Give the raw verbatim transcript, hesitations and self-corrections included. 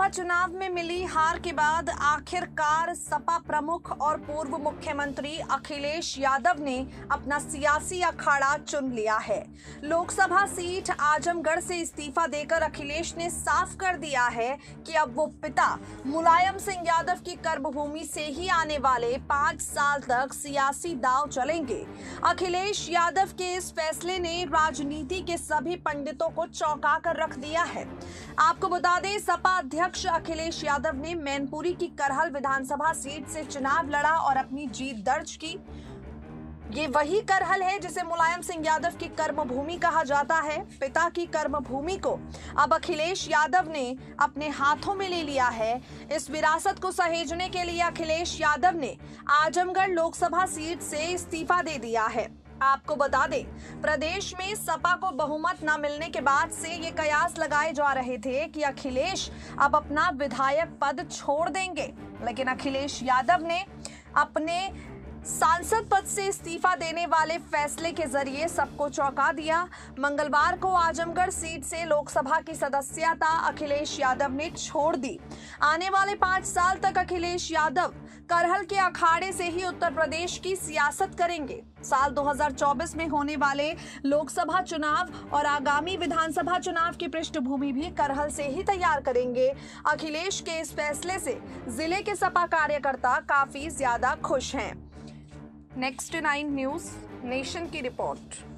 लोकसभा चुनाव में मिली हार के बाद आखिरकार सपा प्रमुख और पूर्व मुख्यमंत्री अखिलेश यादव ने अपना सियासी अखाड़ा चुन लिया है। लोकसभा सीट आजमगढ़ से इस्तीफा देकर अखिलेश ने साफ कर दिया है कि अब वो पिता मुलायम सिंह यादव की कर्मभूमि से ही आने वाले पांच साल तक सियासी दांव चलेंगे। अखिलेश यादव के इस फैसले ने राजनीति के सभी पंडितों को चौंका कर रख दिया है। आपको बता दें, सपा अध्यक्ष अखिलेश यादव ने मैनपुरी की करहल विधानसभा सीट से चुनाव लड़ा और अपनी जीत दर्ज की। ये वही करहल है जिसे मुलायम सिंह यादव की कर्मभूमि कहा जाता है। पिता की कर्मभूमि को अब अखिलेश यादव ने अपने हाथों में ले लिया है। इस विरासत को सहेजने के लिए अखिलेश यादव ने आजमगढ़ लोकसभा सीट से इस्तीफा दे दिया है। आपको बता दें, प्रदेश में सपा को बहुमत न मिलने के बाद से ये कयास लगाए जा रहे थे कि अखिलेश अब अपना विधायक पद छोड़ देंगे, लेकिन अखिलेश यादव ने अपने सांसद पद से इस्तीफा देने वाले फैसले के जरिए सबको चौंका दिया। मंगलवार को आजमगढ़ सीट से लोकसभा की सदस्यता अखिलेश यादव ने छोड़ दी। आने वाले पांच साल तक अखिलेश यादव करहल के अखाड़े से ही उत्तर प्रदेश की सियासत करेंगे। साल दो हज़ार चौबीस में होने वाले लोकसभा चुनाव और आगामी विधानसभा चुनाव की पृष्ठभूमि भी करहल से ही तैयार करेंगे। अखिलेश के इस फैसले से जिले के सपा कार्यकर्ता काफी ज्यादा खुश हैं। नेक्स्ट नाइन न्यूज नेशन की रिपोर्ट।